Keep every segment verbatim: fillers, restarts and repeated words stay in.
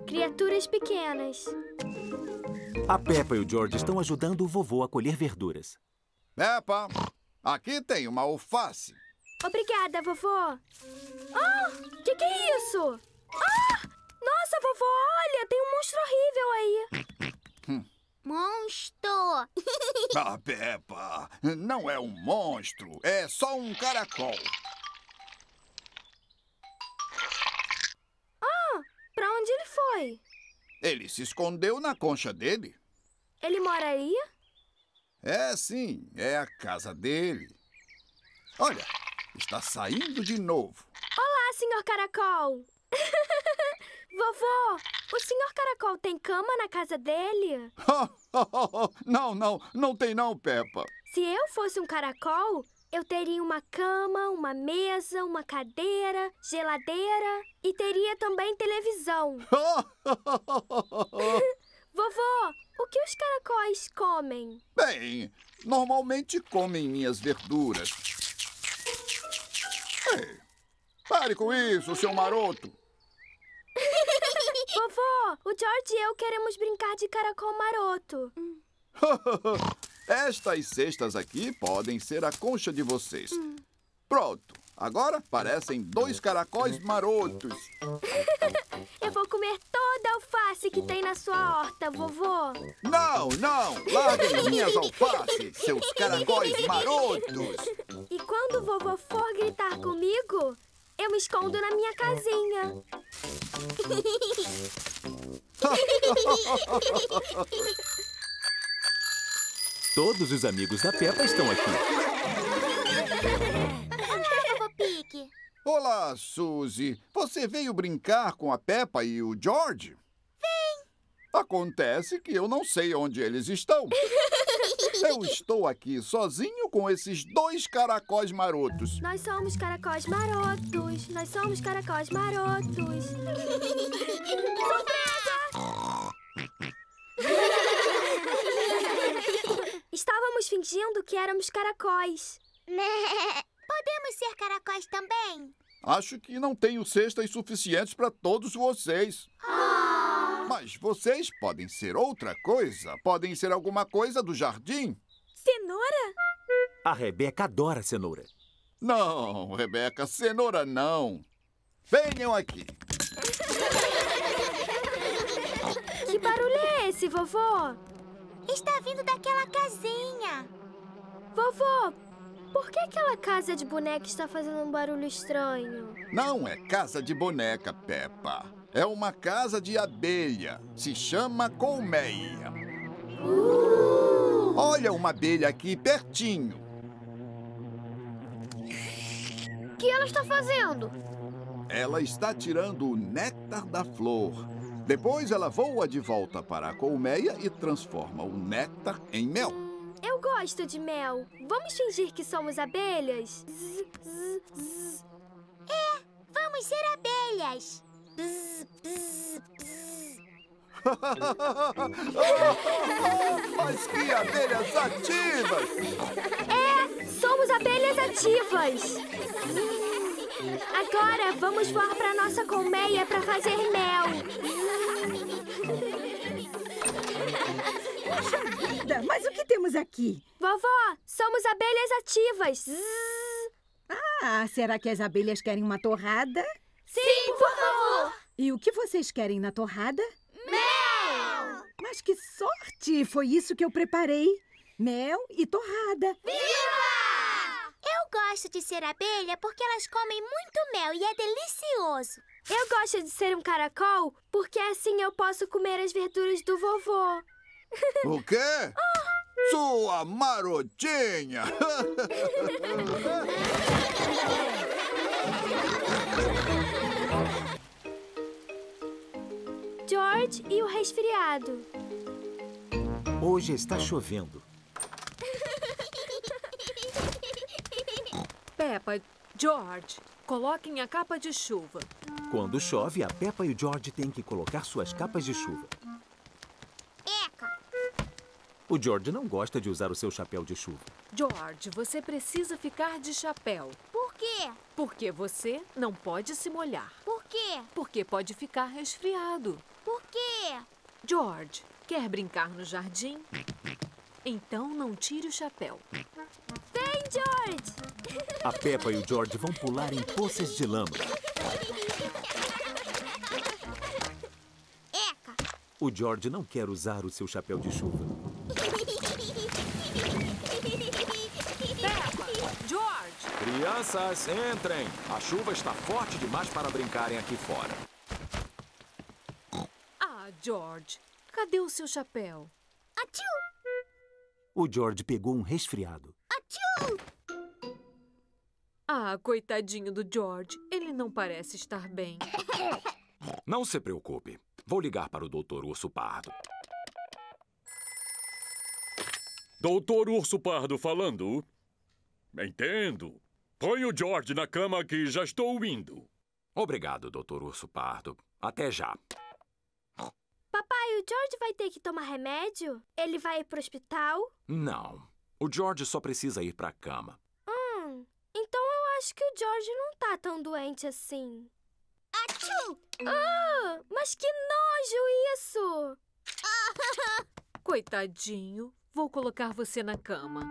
Criaturas pequenas. A Peppa e o George estão ajudando o vovô a colher verduras. Peppa, aqui tem uma alface. Obrigada, vovô. Ah, que que é isso? Ah! Nossa, vovô, olha, tem um monstro horrível aí. Hum. Monstro! Ah, Peppa, não é um monstro, é só um caracol. Ah, pra onde ele foi? Ele se escondeu na concha dele. Ele mora aí? É, sim, é a casa dele. Olha, está saindo de novo. Olá, senhor Caracol. Vovô, o senhor Caracol tem cama na casa dele? Não, não, não tem não, Peppa. Se eu fosse um caracol, eu teria uma cama, uma mesa, uma cadeira, geladeira e teria também televisão. Vovô, o que os caracóis comem? Bem, normalmente comem minhas verduras. Ei, pare com isso, seu maroto. Vovô, o George e eu queremos brincar de caracol maroto. Estas cestas aqui podem ser a concha de vocês. Hum. Pronto, agora parecem dois caracóis marotos. Eu vou comer toda a alface que tem na sua horta, vovô. Não, não, larguem minhas alfaces, seus caracóis marotos. E quando o vovô for gritar comigo, eu me escondo na minha casinha. Todos os amigos da Peppa estão aqui. Olá, vovô Pig. Olá, Suzy. Você veio brincar com a Peppa e o George? Vem. Acontece que eu não sei onde eles estão. Eu estou aqui sozinho com esses dois caracóis marotos. Nós somos caracóis marotos. Nós somos caracóis marotos. Surpresa! Estávamos fingindo que éramos caracóis. Podemos ser caracóis também? Acho que não tenho cestas suficientes para todos vocês. Oh. Mas vocês podem ser outra coisa. Podem ser alguma coisa do jardim. Cenoura? A Rebeca adora cenoura. Não, Rebeca, cenoura não. Venham aqui. Que barulho é esse, vovô? Está vindo daquela casinha. Vovô, por que aquela casa de boneca está fazendo um barulho estranho? Não é casa de boneca, Peppa. É uma casa de abelha. Se chama colmeia. Uh! Olha uma abelha aqui pertinho. O que ela está fazendo? Ela está tirando o néctar da flor. Depois ela voa de volta para a colmeia e transforma o néctar em mel. Eu gosto de mel. Vamos fingir que somos abelhas? Zzz, zzz, zzz. É, vamos ser abelhas. Bzz, bzz, bzz. Mas que abelhas ativas! É, somos abelhas ativas. Agora vamos voar para nossa colmeia para fazer mel. Poxa vida, mas o que temos aqui? Vovó, somos abelhas ativas. Ah, será que as abelhas querem uma torrada? Sim, por favor. E o que vocês querem na torrada? Mel! Mas que sorte! Foi isso que eu preparei. Mel e torrada. Viva! Eu gosto de ser abelha porque elas comem muito mel e é delicioso. Eu gosto de ser um caracol porque assim eu posso comer as verduras do vovô. O quê? Oh. Sua marotinha! George e o resfriado. Hoje está chovendo. Peppa, George, coloquem a capa de chuva. Quando chove, a Peppa e o George têm que colocar suas capas de chuva. Eca! O George não gosta de usar o seu chapéu de chuva. George, você precisa ficar de chapéu. Por quê? Porque você não pode se molhar. Por quê? Porque pode ficar resfriado. Por quê? George, quer brincar no jardim? Então não tire o chapéu. Vem, George! A Peppa e o George vão pular em poças de lama. Eca! O George não quer usar o seu chapéu de chuva. Peppa, George! Crianças, entrem! A chuva está forte demais para brincarem aqui fora. Ah, George, cadê o seu chapéu? Atiu! O George pegou um resfriado. Atiu! Ah, coitadinho do George. Ele não parece estar bem. Não se preocupe. Vou ligar para o doutor Urso Pardo. Doutor Urso Pardo falando. Entendo. Põe o George na cama que já estou indo. Obrigado, doutor Urso Pardo. Até já. Papai, o George vai ter que tomar remédio? Ele vai ir pro hospital? Não. O George só precisa ir para a cama. Hum, então eu acho que o George não tá tão doente assim. Atiu! Ah, mas que nojo isso! Coitadinho, vou colocar você na cama.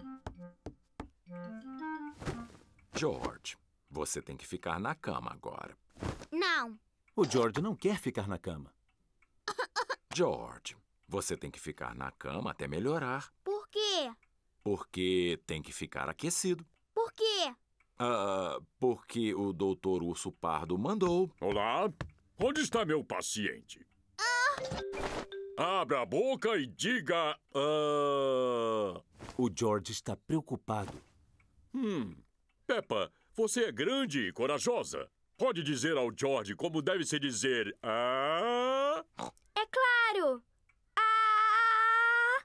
George, você tem que ficar na cama agora. Não. O George não quer ficar na cama. George, você tem que ficar na cama até melhorar. Por quê? Porque tem que ficar aquecido. Por quê? Ah, porque o doutor Urso Pardo mandou. Olá. Onde está meu paciente? Ah. Abra a boca e diga... Ah... O George está preocupado. Hum. Peppa, você é grande e corajosa. Pode dizer ao George como deve se dizer... Ah... É claro! Ah!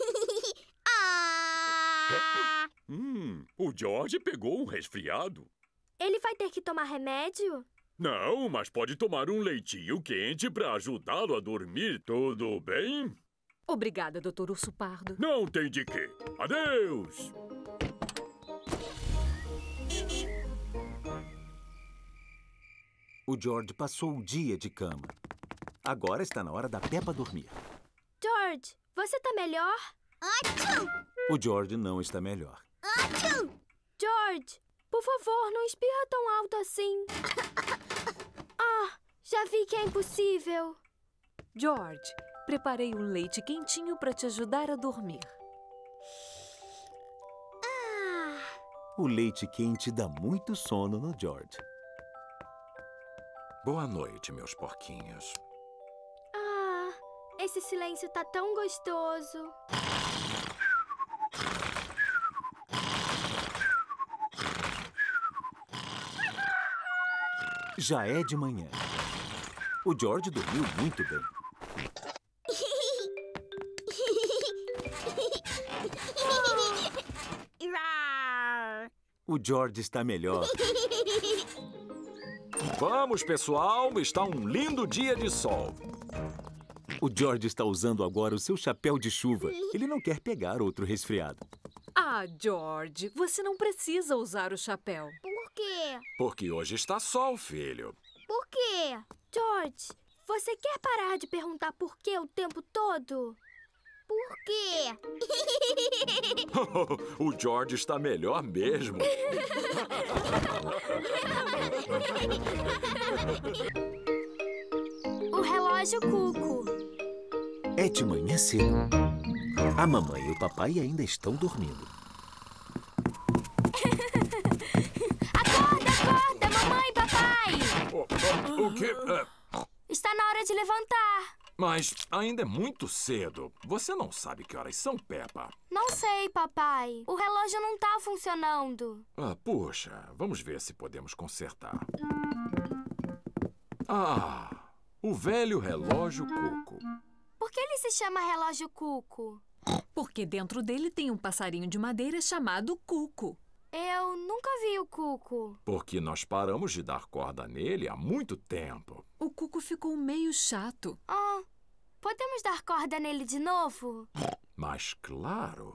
Ah! Hum, o George pegou um resfriado. Ele vai ter que tomar remédio? Não, mas pode tomar um leitinho quente para ajudá-lo a dormir. Tudo bem? Obrigada, doutor Urso Pardo. Não tem de quê. Adeus! O George passou o dia de cama. Agora está na hora da Peppa dormir. George, você tá melhor? Atiu! O George não está melhor. Atiu! George, por favor, não espirra tão alto assim. Ah, já vi que é impossível. George, preparei um leite quentinho para te ajudar a dormir. Ah! O leite quente dá muito sono no George. Boa noite, meus porquinhos. Ah, esse silêncio tá tão gostoso. Já é de manhã. O George dormiu muito bem. O George está melhor. Vamos, pessoal. Está um lindo dia de sol. O George está usando agora o seu chapéu de chuva. Ele não quer pegar outro resfriado. Ah, George, você não precisa usar o chapéu. Por quê? Porque hoje está sol, filho. Por quê? George, você quer parar de perguntar por quê o tempo todo? Por quê? O George está melhor mesmo. O relógio Cuco. É de manhã cedo. A mamãe e o papai ainda estão dormindo. Acorda, acorda, mamãe, papai! O, o, o quê? É, Está na hora de levantar. mas ainda é muito cedo. Você não sabe que horas são, Peppa. Não sei, papai. O relógio não tá funcionando. Ah, puxa, vamos ver se podemos consertar. Ah, o velho relógio Cuco. Por que ele se chama relógio Cuco? Porque dentro dele tem um passarinho de madeira chamado Cuco. Eu nunca vi o Cuco. Porque nós paramos de dar corda nele há muito tempo. O Cuco ficou meio chato. Ah, podemos dar corda nele de novo? Mas claro.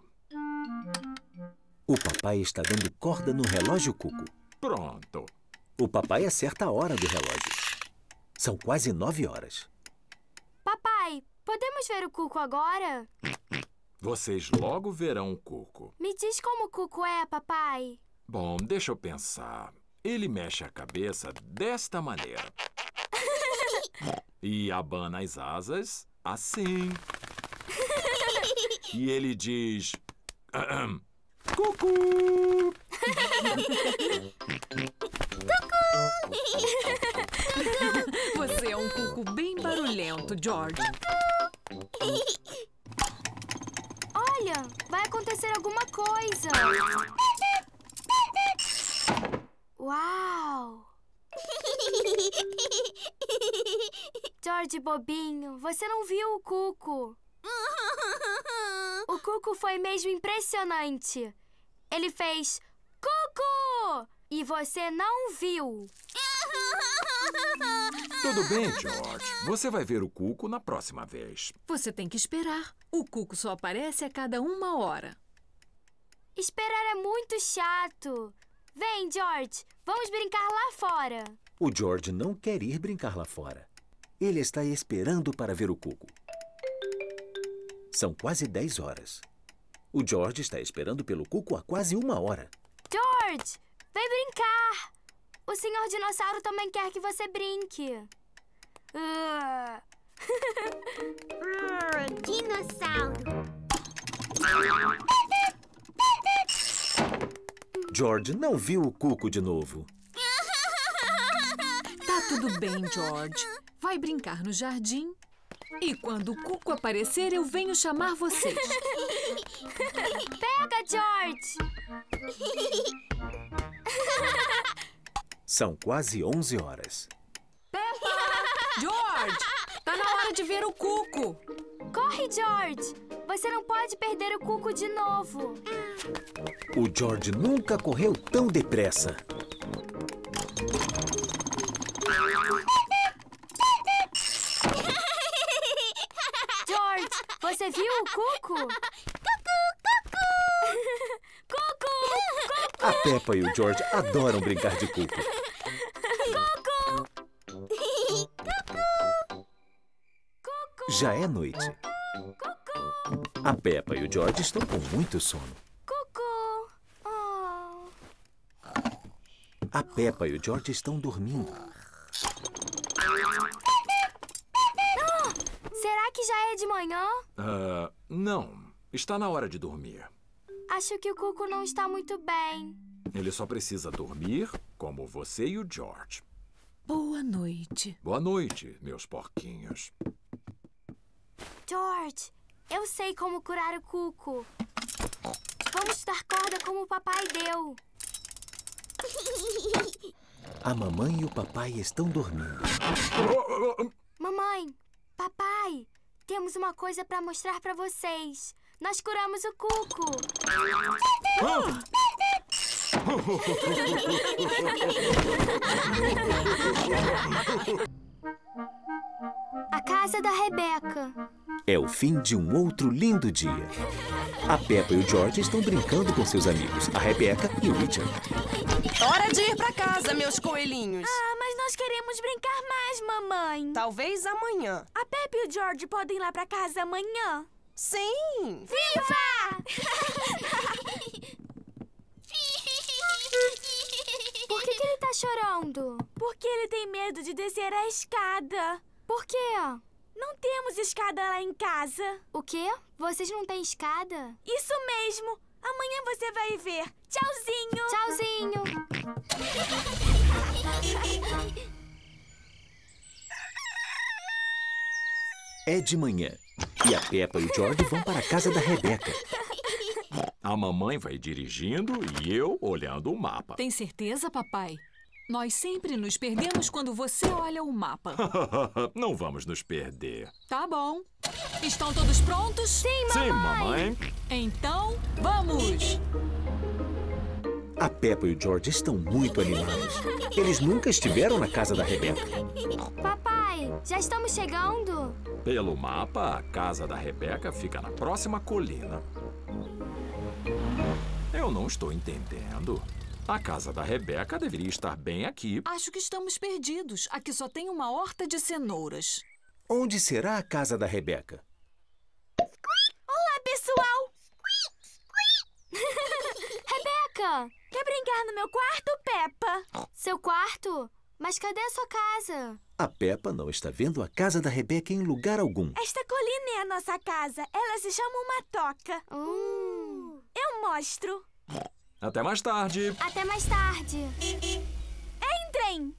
O papai está dando corda no relógio Cuco. Pronto. O papai acerta a hora do relógio. São quase nove horas. Papai, podemos ver o Cuco agora? Vocês logo verão o Cuco. Me diz como o Cuco é, papai. Bom, deixa eu pensar. Ele mexe a cabeça desta maneira. E abana as asas assim. E ele diz... Cucu! Você é um cuco bem barulhento, George. Olha, vai acontecer alguma coisa. Uau! George bobinho, você não viu o Cuco. O Cuco foi mesmo impressionante. Ele fez Cuco! E você não viu. Tudo bem, George. Você vai ver o Cuco na próxima vez. Você tem que esperar. O cuco só aparece a cada uma hora. Esperar é muito chato. Vem, George, vamos brincar lá fora. O George não quer ir brincar lá fora. Ele está esperando para ver o Cuco. São quase dez horas. O George está esperando pelo Cuco há quase uma hora. George, vem brincar. O senhor dinossauro também quer que você brinque. Uh. Dinossauro. George não viu o Cuco de novo. Tá tudo bem, George. Vai brincar no jardim. E quando o Cuco aparecer, eu venho chamar vocês. Pega, George! São quase onze horas. Peppa! George! Tá na hora de ver o Cuco. Corre, George! Você não pode perder o Cuco de novo. O George nunca correu tão depressa. George, você viu o Cuco? Cucu, cucu! Cuco! A Peppa e o George adoram brincar de Cuco. Cuco! Já é noite. Cuco! A Peppa e o George estão com muito sono. Cuco! Oh. A Peppa e o George estão dormindo. Será que já é de manhã? Ah, não. Está na hora de dormir. Acho que o Cuco não está muito bem. Ele só precisa dormir como você e o George. Boa noite. Boa noite, meus porquinhos. George, eu sei como curar o Cuco. Vamos dar corda como o papai deu. A mamãe e o papai estão dormindo. Mamãe, papai, temos uma coisa para mostrar para vocês. Nós curamos o Cuco. A casa da Rebeca. É o fim de um outro lindo dia. A Peppa e o George estão brincando com seus amigos, a Rebeca e o Richard. Hora de ir pra casa, meus coelhinhos. Ah, mas nós queremos brincar mais, mamãe. Talvez amanhã. A Peppa e o George podem ir lá pra casa amanhã. Sim! Viva! Por que, que ele tá chorando? Porque ele tem medo de descer a escada. Por quê? Não temos escada lá em casa. O quê? Vocês não têm escada? Isso mesmo! Amanhã você vai ver. Tchauzinho! Tchauzinho! É de manhã e a Peppa e o George vão para a casa da Rebeca. A mamãe vai dirigindo e eu olhando o mapa. Tem certeza, papai? Nós sempre nos perdemos quando você olha o mapa. Não vamos nos perder. Tá bom. Estão todos prontos? Sim, Sim, mamãe! mamãe. Então, vamos! A Peppa e o George estão muito animados. Eles nunca estiveram na casa da Rebeca. Papai, já estamos chegando? Pelo mapa, a casa da Rebeca fica na próxima colina. Eu não estou entendendo. A casa da Rebeca deveria estar bem aqui. Acho que estamos perdidos. Aqui só tem uma horta de cenouras. Onde será a casa da Rebeca? Olá, pessoal! Rebeca! Quer brincar no meu quarto, Peppa? Seu quarto? Mas cadê a sua casa? A Peppa não está vendo a casa da Rebeca em lugar algum. Esta colina é a nossa casa. Ela se chama uma toca. Uh. Eu mostro. Até mais tarde. Até mais tarde. Entrem!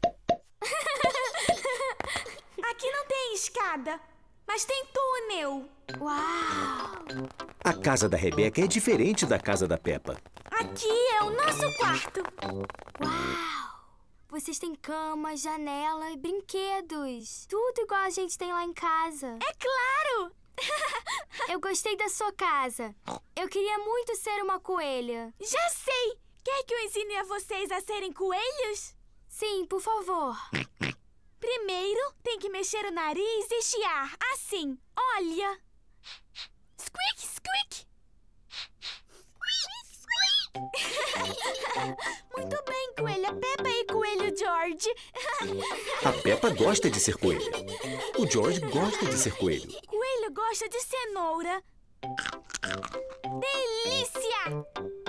Aqui não tem escada, mas tem túnel. Uau! A casa da Rebeca é diferente da casa da Peppa. Aqui é o nosso quarto. Uau! Vocês têm cama, janela e brinquedos. Tudo igual a gente tem lá em casa. É claro! Eu gostei da sua casa. Eu queria muito ser uma coelha. Já sei! Quer que eu ensine a vocês a serem coelhos? Sim, por favor. Primeiro, tem que mexer o nariz e chiar. Assim, olha. Squeak, squeak. Muito bem, coelha Peppa e coelho George. A Peppa gosta de ser coelha. O George gosta de ser coelho. Coelho gosta de cenoura. Delícia!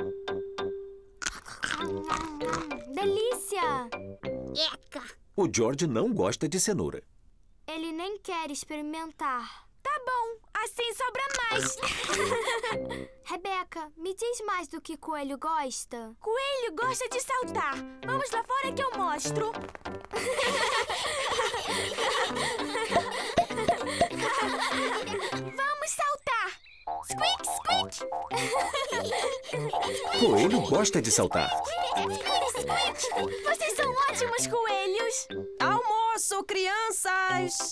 Delícia! Eca! O George não gosta de cenoura. Ele nem quer experimentar. Tá bom, assim sobra mais. Rebeca, me diz mais do que coelho gosta. Coelho gosta de saltar. Vamos lá fora que eu mostro. Vamos saltar. Squeak, squeak. Coelho gosta de saltar. Squeak, squeak. Vocês são ótimos coelhos. Almoço, crianças!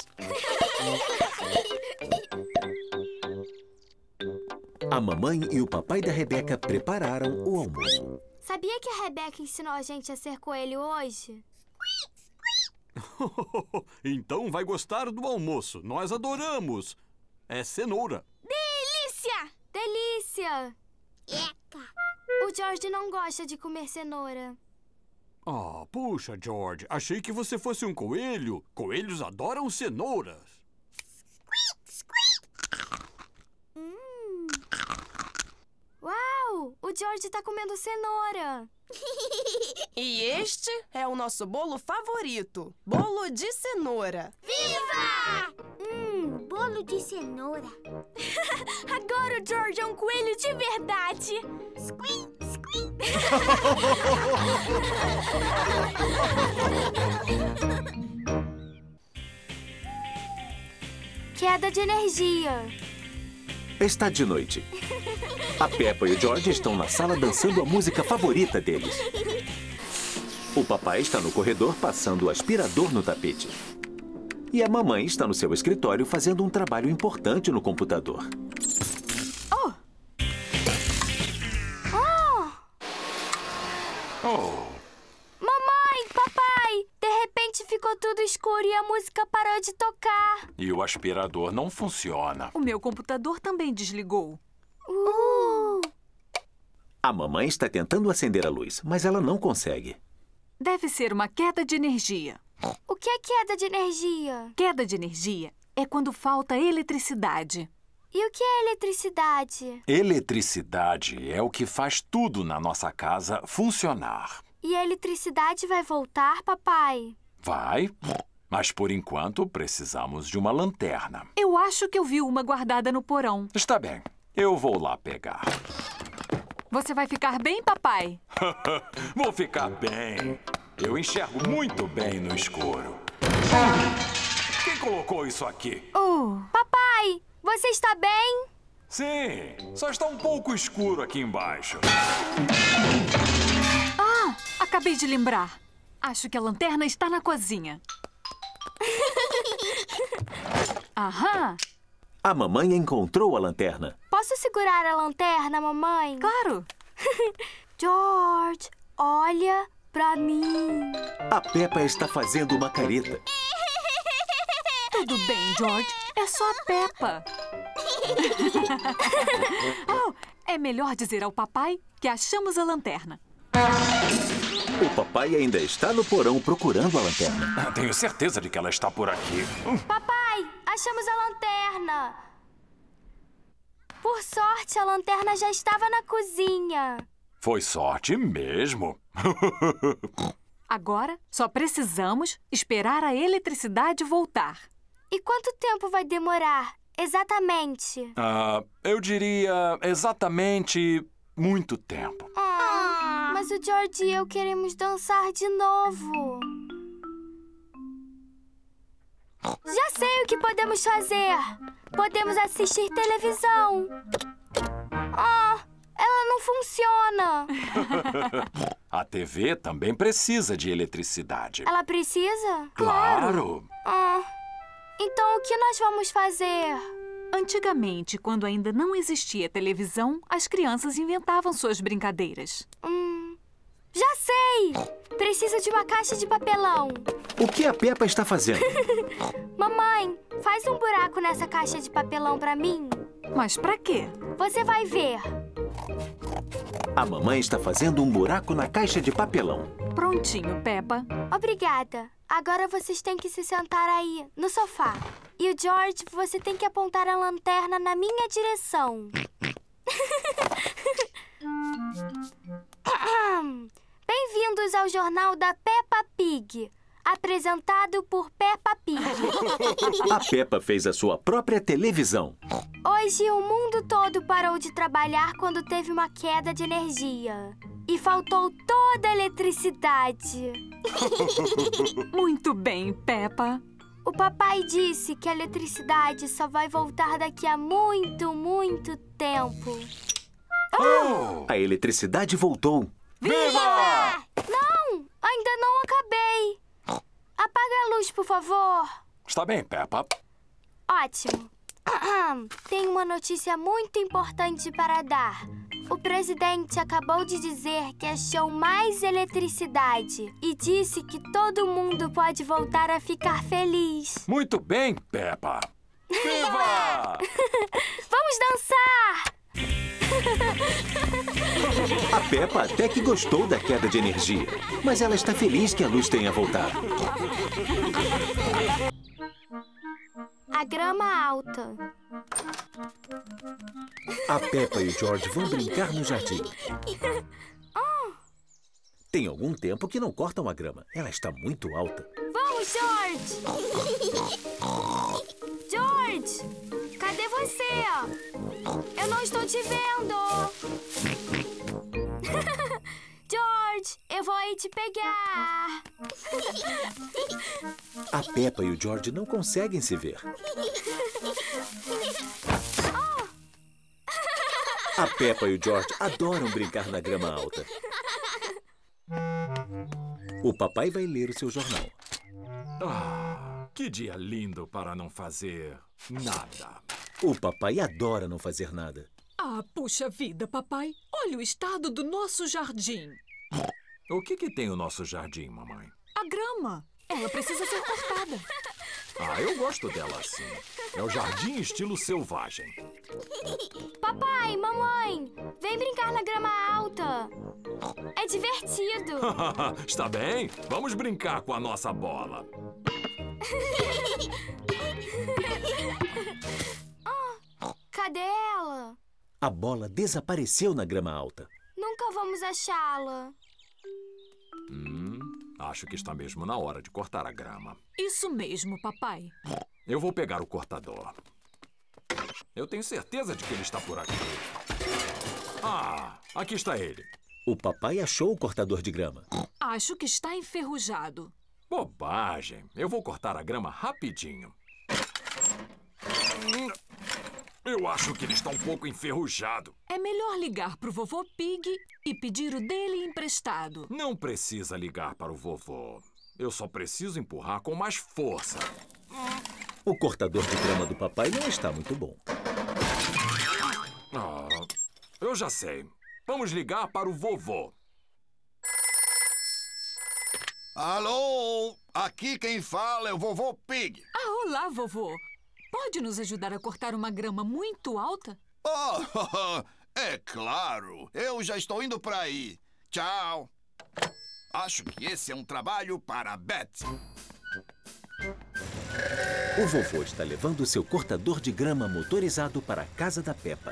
A mamãe e o papai da Rebeca prepararam o almoço. Sabia que a Rebeca ensinou a gente a ser coelho hoje? Então vai gostar do almoço. Nós adoramos. É cenoura. Delícia! Delícia! Eca! O George não gosta de comer cenoura. Ah, puxa, George. Achei que você fosse um coelho. Coelhos adoram cenouras. Squeak, squeak. Hum. Uau! O George tá comendo cenoura. E este é o nosso bolo favorito. Bolo de cenoura. Viva! Hum, bolo de cenoura. Agora o George é um coelho de verdade. Squeak, squeak. Queda de energia. Está de noite. A Peppa e o George estão na sala dançando a música favorita deles. O papai está no corredor passando o aspirador no tapete. E a mamãe está no seu escritório fazendo um trabalho importante no computador. Oh! Oh! Oh! Mamãe, papai! De repente ficou tudo escuro e a música parou de tocar. E o aspirador não funciona. O meu computador também desligou. Uh! A mamãe está tentando acender a luz, mas ela não consegue. Deve ser uma queda de energia. O que é queda de energia? Queda de energia é quando falta eletricidade. E o que é eletricidade? Eletricidade é o que faz tudo na nossa casa funcionar. E a eletricidade vai voltar, papai? Vai, mas por enquanto precisamos de uma lanterna. Eu acho que eu vi uma guardada no porão. Está bem, eu vou lá pegar. Você vai ficar bem, papai? Vou ficar bem. Eu enxergo muito bem no escuro. Quem colocou isso aqui? Uh. Papai, você está bem? Sim, só está um pouco escuro aqui embaixo. Ah, acabei de lembrar. Acho que a lanterna está na cozinha. Aham. A mamãe encontrou a lanterna. Posso segurar a lanterna, mamãe? Claro. George, olha pra mim. A Peppa está fazendo uma careta. Tudo bem, George. É só a Peppa. Oh, é melhor dizer ao papai que achamos a lanterna. O papai ainda está no porão procurando a lanterna. Tenho certeza de que ela está por aqui. Papai, achamos a lanterna. Por sorte, a lanterna já estava na cozinha. Foi sorte mesmo. Agora, só precisamos esperar a eletricidade voltar. E quanto tempo vai demorar, exatamente? Ah, eu diria exatamente muito tempo. Ah, mas o George e eu queremos dançar de novo. Já sei o que podemos fazer. Podemos assistir televisão. Ah, ela não funciona. A T V também precisa de eletricidade. Ela precisa? Claro! Ah, então o que nós vamos fazer? Antigamente, quando ainda não existia televisão, as crianças inventavam suas brincadeiras. Hum, já sei! Preciso de uma caixa de papelão. O que a Peppa está fazendo? Mamãe, faz um buraco nessa caixa de papelão pra mim. Mas pra quê? Você vai ver. A mamãe está fazendo um buraco na caixa de papelão. Prontinho, Peppa. Obrigada. Agora vocês têm que se sentar aí, no sofá. E o George, você tem que apontar a lanterna na minha direção. Bem-vindos ao jornal da Peppa Pig, apresentado por Peppa Pig. A Peppa fez a sua própria televisão. Hoje o mundo todo parou de trabalhar quando teve uma queda de energia. E faltou toda a eletricidade. Muito bem, Peppa. O papai disse que a eletricidade só vai voltar daqui a muito, muito tempo. Oh! A eletricidade voltou. Viva! Não! Ainda não acabei. Apaga a luz, por favor. Está bem, Peppa. Ótimo. Tenho uma notícia muito importante para dar. O presidente acabou de dizer que achou mais eletricidade e disse que todo mundo pode voltar a ficar feliz. Muito bem, Peppa. Viva! Vamos dançar! A Peppa até que gostou da queda de energia, mas ela está feliz que a luz tenha voltado. A grama alta. A Peppa e o George vão brincar no jardim. Oh. Tem algum tempo que não cortam a grama. Ela está muito alta. Vamos, George! George! Cadê você? Eu não estou te vendo! George, eu vou aí te pegar! A Peppa e o George não conseguem se ver. Oh. A Peppa e o George adoram brincar na grama alta. O papai vai ler o seu jornal. Ah, que dia lindo para não fazer nada. O papai adora não fazer nada. Ah, puxa vida, papai. Olha o estado do nosso jardim. O que que tem o nosso jardim, mamãe? A grama. Ela precisa ser cortada. Ah, eu gosto dela assim. É o jardim estilo selvagem. Papai, mamãe, vem brincar na grama alta. É divertido. Está bem? Vamos brincar com a nossa bola. Oh, cadê ela? A bola desapareceu na grama alta. Nunca vamos achá-la. Hum, acho que está mesmo na hora de cortar a grama. Isso mesmo, papai. Eu vou pegar o cortador. Eu tenho certeza de que ele está por aqui. Ah, aqui está ele. O papai achou o cortador de grama. Acho que está enferrujado. Bobagem. Eu vou cortar a grama rapidinho. Eu acho que ele está um pouco enferrujado. É melhor ligar para o vovô Pig e pedir o dele emprestado. Não precisa ligar para o vovô. Eu só preciso empurrar com mais força. O cortador de grama do papai não está muito bom. Ah, eu já sei. Vamos ligar para o vovô. Alô? Aqui quem fala é o vovô Pig. Ah, olá, vovô. Pode nos ajudar a cortar uma grama muito alta? Oh, é claro. Eu já estou indo para aí. Tchau. Acho que esse é um trabalho para a Betsy. O vovô está levando seu cortador de grama motorizado para a casa da Peppa.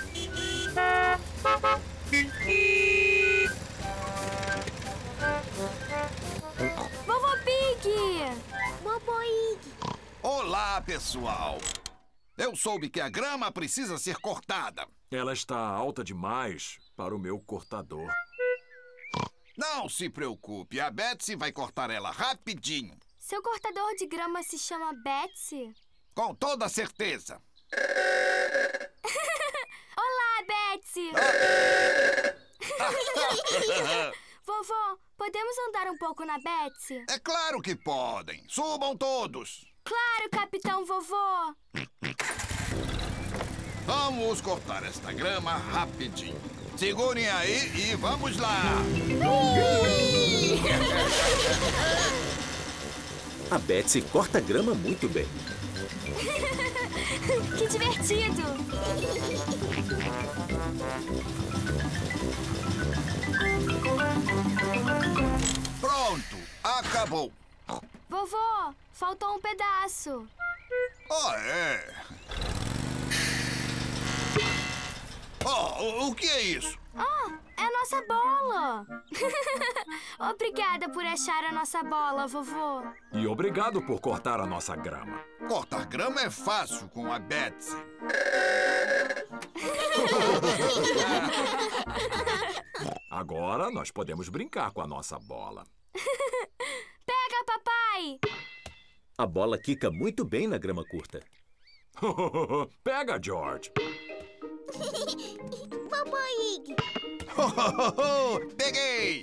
Vovô Pig! Vovô Ig! Olá, pessoal. Eu soube que a grama precisa ser cortada. Ela está alta demais para o meu cortador. Não se preocupe, a Betsy vai cortar ela rapidinho. Seu cortador de grama se chama Betsy? Com toda certeza. Olá, Betsy! Vovô, podemos andar um pouco na Betsy? É claro que podem. Subam todos. Claro, capitão vovô. Vamos cortar esta grama rapidinho. Segurem aí e vamos lá. A Betsy corta grama muito bem. Que divertido! Pronto, acabou. Vovô, faltou um pedaço. Ah, é? Oh, o que é isso? Ah, é a nossa bola. Obrigada por achar a nossa bola, vovô. E obrigado por cortar a nossa grama. Cortar grama é fácil com a Betsy. Agora nós podemos brincar com a nossa bola. Pega, papai! A bola quica muito bem na grama curta. Pega, George. Vovô Ig! Peguei!